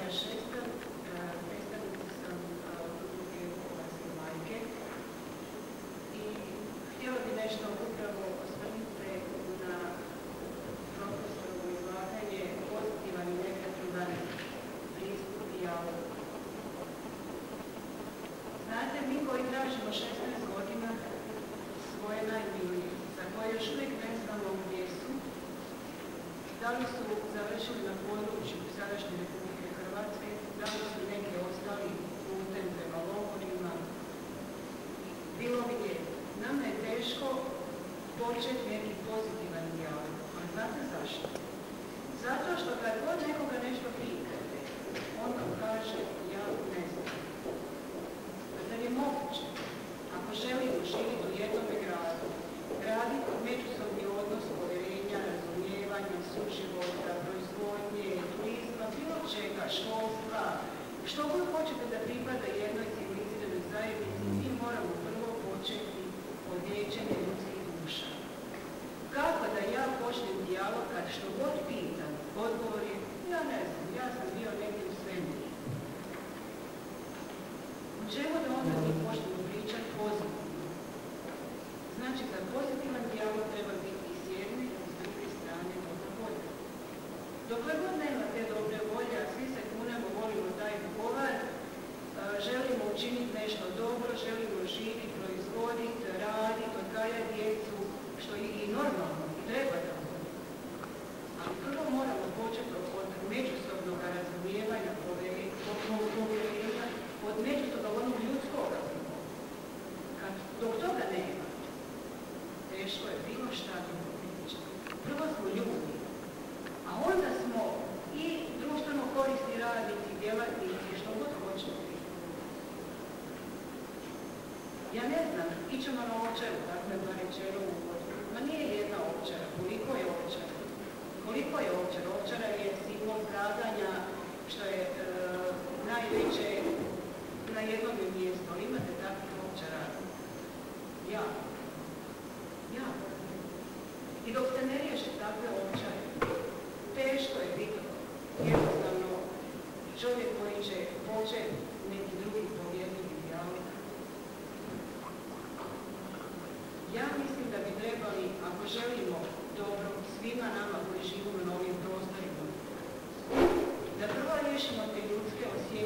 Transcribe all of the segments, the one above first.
Tanja Šestan, predstavnica sam udruge Vukovarske majke i htjela bi nešto upravo osvrnuti se na profesorovo izlaganje, pozitivan i negativan pristup dijalogu. Znate, mi koji tražimo 16 godina svoje najmilije, za koje još uvijek ne znamo gdje su, da li su završili na području sadašnje Republike Hrvatske, da li su neki ostali putem prema logorima, bilo gdje. Nama je teško početi neki pozitivan dijalog. A znate zašto? Zato što kad god nekoga nešto pitate, on vam kaže ja ne znam. Zar je moguće, ako želimo živjeti u jednom gradu, graditi međusobni odnos povjerenja, razumijevanja, suživota, proizvodnje, turizma, bilo čega, školstva, što god hoćete da pripada jednoj civiliziranoj zajednici, mi moramo prvo početi od liječenja ljudskih duša. Kako da ja počnem dijalog kad što god pitam, odgovor je ja ne znam, ja sam bio negdje u svemiru. U čemu da onda mi počnemo pričati pozitivno? Znači, za pozitivan dijalog treba biti i s jedne i s druge strane dobra volja. Dokle god nema te dobre volje, a svi se kunemo, volimo taj Vukovar, želimo učiniti nešto dobro, želimo živjeti, proizvoditi, raditi, odgajati djecu, što je i normalno, i treba da bude. Ali prvo moramo početi od međusobnog razumijevanja, povjerenja, od međusobnog onog ljudskog razumijevanja. Dok toga nema, teško je bilo šta drugo pričati. Prvo smo ljudi, a onda smo i društveno korisni radnici, djelatnici, što god hoćemo. Ja ne znam, ićemo na Ovčaru, tako je rečeno u uvodu. Ma nije jedna Ovčara, koliko je Ovčara? Koliko je Ovčara? Ovčara je simbol stradanja, što je najveće na jednom mjestu, ali imate takvih Ovčara. Ja. I dok se ne riješi takve Ovčare, teško je biti jednostavno čovjek koji će početi neki drugi povjerljivi dijalog. Ja mislim da bi trebali, ako želimo dobro svima nama koji živimo na ovim prostorima, da prvo riješimo te ljudska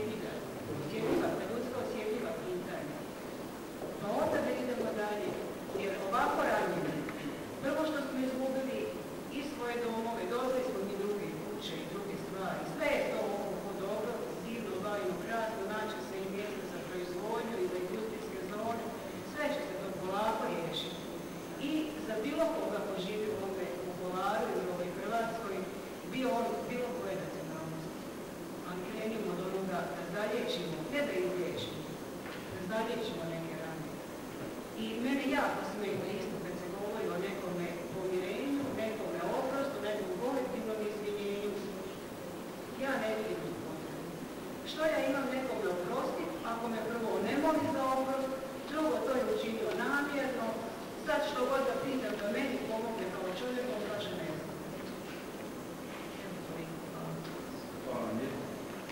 osjetljiva pitanja. Pa onda da idemo dalje, jer ovako ranjeni, prvo što smo izgubili i svoje domove, dobili smo i druge kuće i druge stvari. Sve je to oko dobro, divno, bajno, krasno, naći se i mjesto za proizvodnju i za industrijske zone. Sve će se to polako riješiti. I za bilo koga ko živi u ovome Vukovaru ili u ovoj Hrvatskoj, bilo koje nacionalnosti. Ali krenimo od onoga da zaliječimo, ne da izliječimo, da zaliječimo neke rane. I mene jako smeta isto kad se govori o nekome pomirenju, nekome oprostu, nekom kolektivnom izvinjenju. Ja ne vidim tu potrebu. Što ja imam nekome oprostiti, ako me prvo ne moli za oprost, drugo to je učinio namjerno, sad što god da pitam da meni pomogne kao čovjek, on kaže ne znam. Evo toliko, hvala. Hvala lijepo.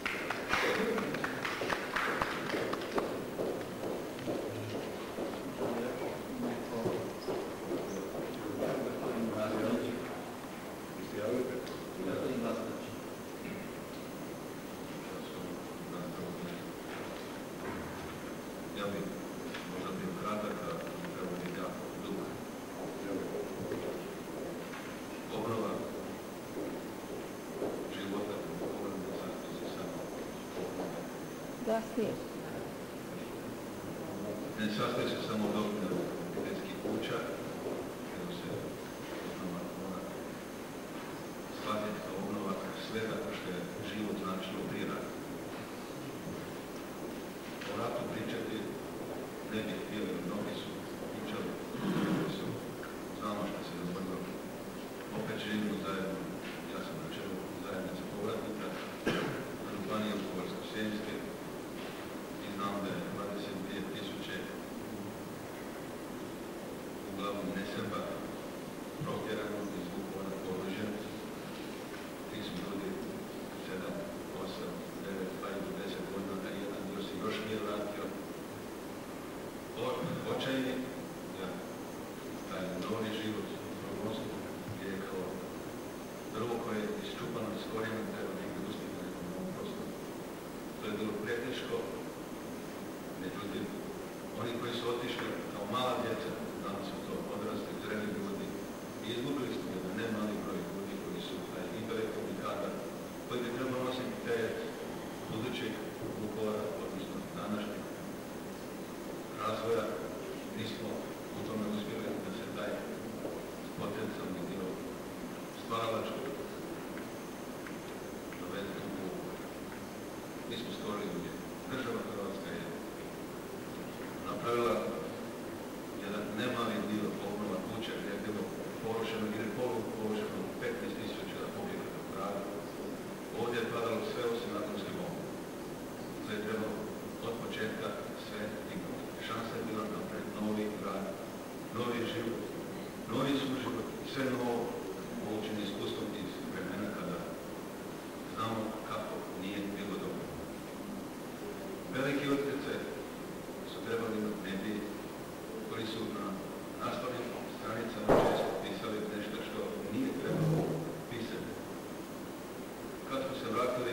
Ja bih možda bio kratak, a treba biti jako dug. Obnova života u Vukovaru ne sastoji se samo obnove. Ne sastoji se samo od obnove obiteljskih kuća, nego se obnova mora shvatiti kao obnova svega što je život značilo prije rata. O ratu pričati ne bih htjeli, mnogi su pričali, znamo što se dogodilo. Opet živimo zajedno, ja sam na čelu zajednice povratnika, na županije Vukovarsko-srijemske i znam da je 22.000 smo stvorili uvjet. Država Hrvatska je napravila jedan nemali dio obnova kuća gdje je bilo porušeno ili poluporušeno 15.000 objekata u gradu. Ovdje je padalo sve osim atomske bombe. Sve je trebalo od početka sve dignuti. Šansa je bila napraviti novi grad, novi život, novi suživot, sve novo poučeni iskustvom iz vremena kada znamo kako nije bilo dobro. Veliki utjecaj su trebali imati mediji koji su na naslovnim stranicama često pisali nešto što nije trebalo pisati. Kad smo se vratili,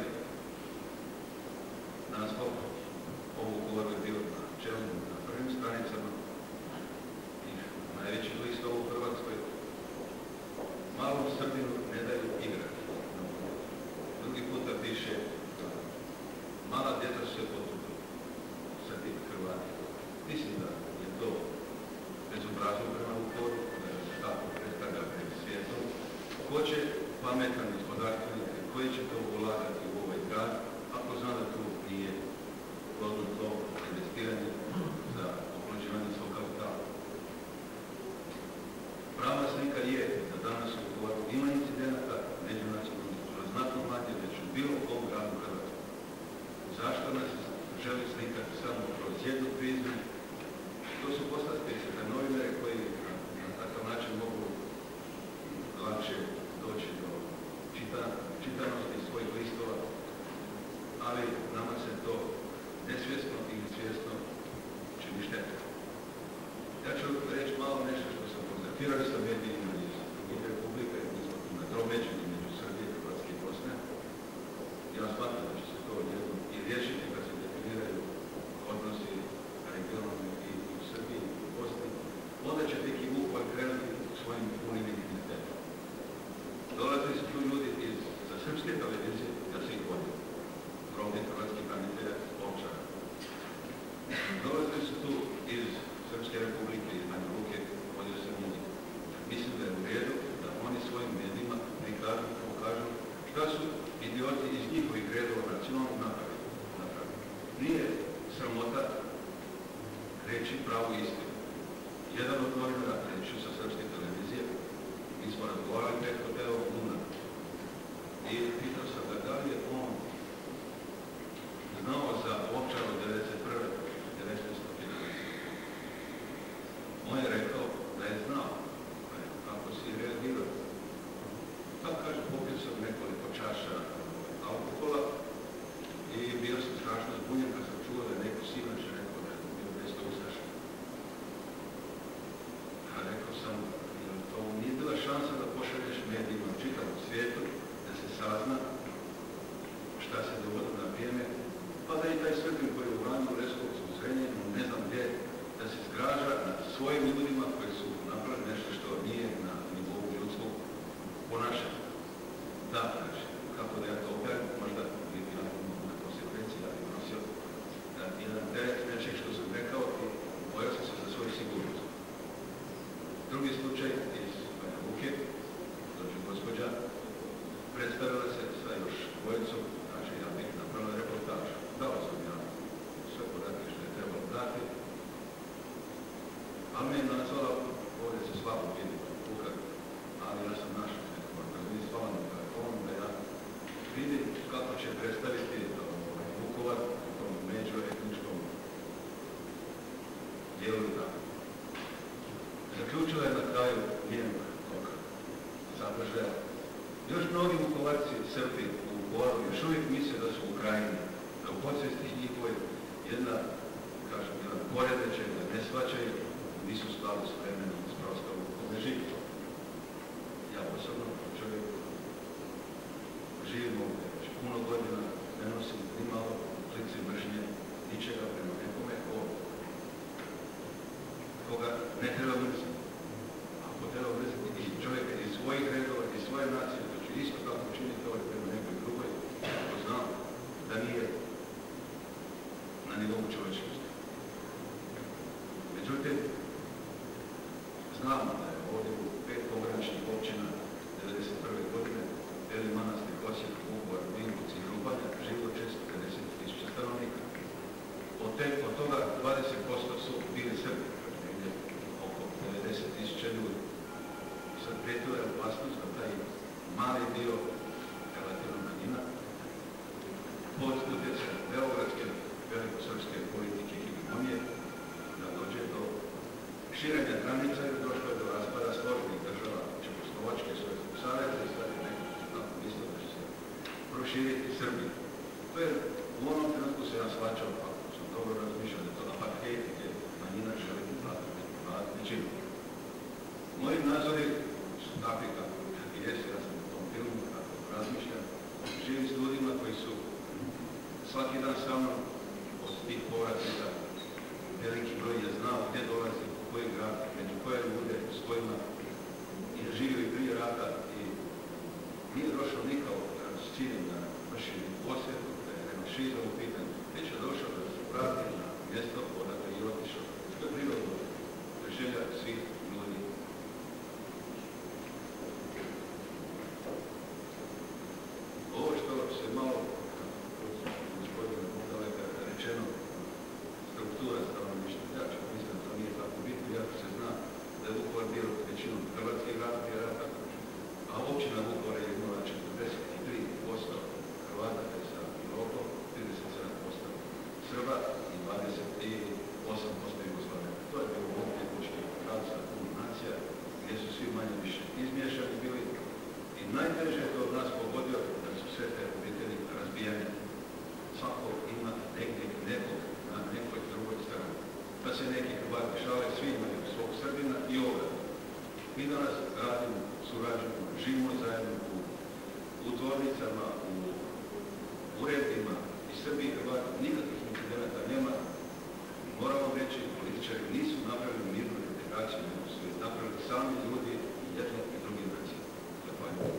naslov ovog govora je bio na čelu na prvim stranicama i najveći list u Hrvatskoj. Malom Srbinu ne daju igrati. Drugi puta piše mala djeca su se potupili. Srbi, Hrvati. Mislim da je to bezobrazno prema Vukovaru, da se tako predstavlja pred svijetom. Ko će pametan gospodarstvenik, koji će to ulagati u ovaj grad, ako zna da tu nije plodno to investiranje za oplođivanje svog kapitala. Prava slika je da danas u Vukovaru ima incidenata međunacionalnih, znatno manje već u bilo kom gradu Hrvatskoj. Zašto nas želi slikati samo kroz jednu prizmu? To su postavke za novinare koji na takav način mogu lakše doći do čitanosti svojih listova, ali nama se to nesvjesno ili svjesno čini štete. Ja ću reći malo nešto što sam kontaktirali sa medijima iz drugih republika, na tromeđu među Srbije, Hrvatske i Bosne. Ja smatram da će se to jednom i riješiti kad se definiraju odnosi regionalni i u Srbiji i u Bosni. Onda će tek i Vukovar krenuti svojim punim identitetom. Dolazili su tu ljudi sa srpske televizije, da se ih vodi. Grovni hrvatski branitelja Ovčara. Dolazili su tu iz Srpske republike, iz Banja Luke, vodio sam njih. Mislim da je u redu da oni svojim medijima prikažu, pokažu šta su idioti iz njihovih redova nacionalnog napravili. Nije sramota reći pravu istinu. Jedan od novinara, reći sa Srpske televizije, mi smo razgovarali pred hotelom Luna. I pitao sam ga da li je on znao za Ovčaru 1991. On je rekao da je znao kako si reagirao. Tako kaže, popio sam nekoliko čaša alkohola i bio sam strašno zbunjen kad sam čuo da je neko sinoć rekao da je bio mjesto ustaša. A rekao sam, to nije bila šansa da pošalješ medijima u čitavom svijetu, da se sazna šta se dogodilo na vrijeme, pa da i taj Srbin koji je u Vranju, u Leskovcu, u Zrenjaninu, ne znam gdje, da se zgraža nad svojim ljudima koji su napravili nešto što nije na nivou ljudskog ponašanja. Da, znači, kako da ja to operam, možda bi bila na konsekvenciji, ja bih nosio jedan teret nečeg što sam rekao i bojao sam se za svoju sigurnost. Drugi slučaj iz Banja Luke, dođe gospođa, predstavila se sa još dvojicom, znači ja bih napravila reportaž. Dao sam ja sve podatke što je trebalo dati, a me je nazvala, ovdje se slabo vidi kuhar, ali ja sam našao nekako, da mi stvala na telefonu, da ja vidim kako će predstaviti Vukovar u tom međuetničkom dijelu i tako. Zaključila je na kraju njenog sadržaja. Još mnogi Vukovarci, Srbi u Vukovaru još uvijek misle da su u Ukrajini, da u podsvijesti njihovoj jedna, kažem, jedan poredeće, da ne shvaćaju, nisu u skladu s vremenom, s prostorom u kome živi. Ja osobno, čovjek, živim ovdje, već puno godina, ne nosim ni malo klice mržnje, ničega prema nekome koga ne treba mrziti. Ako treba mrziti i čovjeka iz svojih redova, iz svoje nacije, to će isto tako učiniti ovaj prema nekoj drugoj, ako znam da nije na nivou čovječnosti. Međutim, znamo da je ovdje u 5 pograničnih općina 1991. godine Beli Manastir, Osijek, Vukovar, Vinkovci i Županja živilo 450.000 proširiti Srbiju. To je u onom trenutku se ja shvaćao, ako sam dobro razmišljao, da je to apartheid gdje manjina želi vladati većinu. Moji nazori su takvi kako jesu, ja sam u tom filmu, kako razmišljam, živim s ljudima koji su svaki dan sa mnom od tih povratnika, veliki broj je znao gdje dolazi, u koji grad, među koje ljude, s kojima je živio prije rata i nije došao nikao s ciljem da vrši posjetu, da je revanšizam u pitanju, već je došao da se vrati na mjesto odakle je otišao. Što je prirodno želja svih ljudi. Ovo što se malo, gospodine daleka rečeno, struktura stanovništva, ja ću mislim da to nije tako bitno, jako se zna da je Vukovar bio većinom hrvatskih rata, a općina Vukovar je imala 43% Hrvata sa Europom, 37% Srba i 28% Jugoslavija. To je bilo etnički grad sa puno nacija, gdje su svi manje više izmiješani bili i najteže je to od nas pogodio da su sve te obitelji razbijene. Svako ima negdje nekog na nekoj drugoj strani. Pa se neki Hrvati šale, svi imaju svog Srbina i ovdje. Mi danas radimo, surađujemo, živimo zajedno u tvornicama, u uredima i Srbiji i Hrvati. Nikakvih incidenata nema. Moramo reći, političari nisu napravili mirnu integraciju, nego su napravili sami ljudi i jedno i drugi nacije. Zahvaljujem.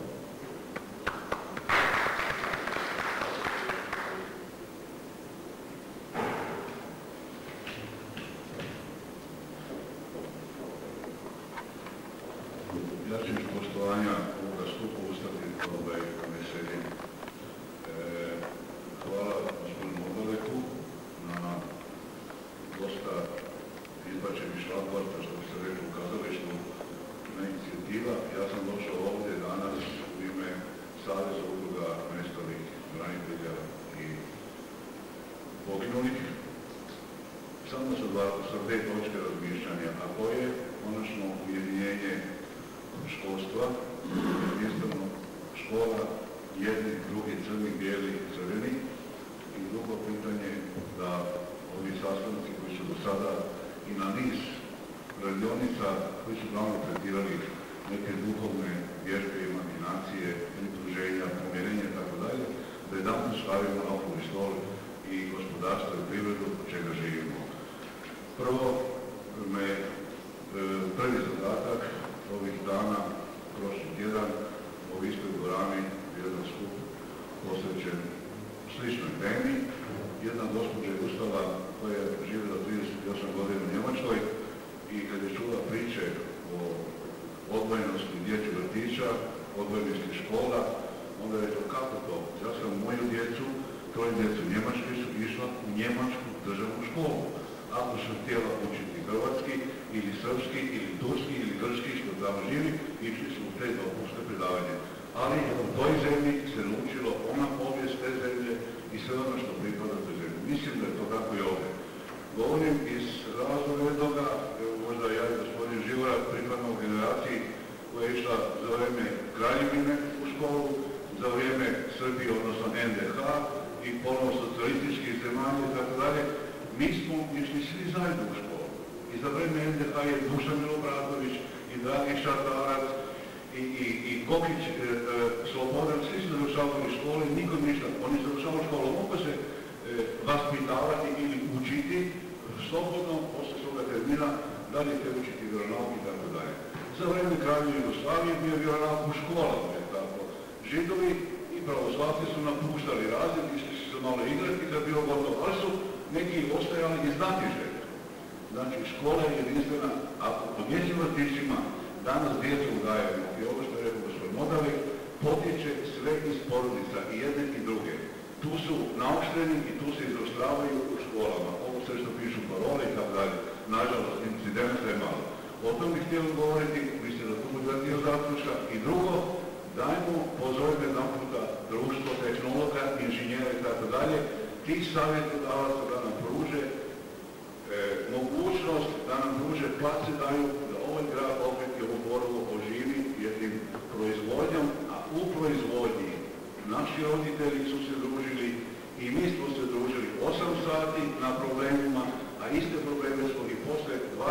Ja ću iz poštovanja ovoga skupa ustati veseljem. Hvala gospodinu Odaleku na dosta izbačenih šlagvorta, što bi se rekli u kazalištu, na inicijativa. Ja sam došao ovdje danas u ime Saveza udruga nestalih branitelja i poginulih. Samo sa dve točke razmišljanja, a to je konačno ujedinjenje školstva, jednostavno škola, jedni, drugi, crni, bijeli, crveni. I drugo pitanje da ovi sastavnici koji su do sada i na niz radionica koji su glavno tretirali neke duhovne vježbe, imaginacije, prituženja, pomirenja itd., da jedanput stavimo na okrugli stol i gospodarstvo i privredu od čega živimo. Prvi zadatak ovih dana, prošli tjedan, u istoj dvorani, jedan skup posvećen sličnoj temi. Jedna gospođa je ustala koja je živjela 38 godina u Njemačkoj i kad je čula priče o odvojenosti dječjeg vrtića, odvojenosti škola, onda je rekla kako to? Ja sam moju djecu, troje djecu Njemačke su išla u njemačku državnu školu. Ako su htjela učiti hrvatski ili srpski ili turski ili grčki što tamo živi, išli su u te dopunske predavanje. Ali u toj zemlji se naučilo ona povijest te zemlje i sve ono što pripada toj zemlji. Mislim da je to tako i ovdje. Govorim iz razloga jednoga, možda ja i gospodin Živora pripadamo generaciji koja je išla za vrijeme Kraljevine u školu, za vrijeme Srbije, odnosno NDH i ponovno socijalističkih zemalja i tako dalje. Mi smo išli svi zajedno u školu. I za vrijeme NDH je Dušan Milobratović i Dragi Šatarac i Kokić, Slobodan, svi su završavali u školi, nikom ništa. Oni završavali u školu, mogu se vaspitavati ili učiti slobodno, posle svoga termina, dalje te učiti vjeronauk i tako dalje. Za vrijeme Kraljevine Jugoslavije bio vjeronauk u školama, je tako. Židovi i pravoslavci su napuštali razred, išli su se malo igrati kad bio gotovo, ali su neki ostajali iz znatiželja. Znači, škola je jedinstvena, ako po dječjim vrtićima danas djecu uzgajaju, i ovo što je rekao gospodin Odalek, potječe sve iz porodica i jedne i druge. Tu su naoštreni i tu se izoštravaju u školama. Ovo sve što pišu parole i tako dalje. Nažalost, incidenta je malo. O tom bih htjeli govoriti, mislim da tu bude dio zaključka. I drugo, dajmo pozorite jedan puta društvo, tehnologa, inženjera i tako dalje, tih savjetodavaca da nam pruže mogućnost, da nam pruže place daju da ovaj grad opet i ovu Borovo oživi jednim proizvodnjom, a u proizvodnji naši roditelji su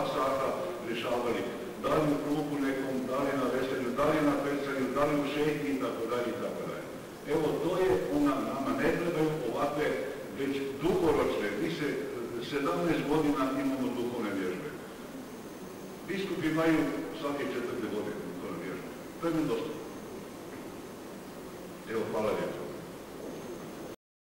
sata rješavali, da li u krugu nekom, da li na veselju, da li na pecanju, da li u šetnji itd. itd. Evo, to je nama ne trebaju ovakve već dugoročne. Mi se 17 godina imamo duhovne vježbe. Biskupi imaju svake 4. godine duhovne vježbe. To je mi dostupno. Evo, hvala lijepo.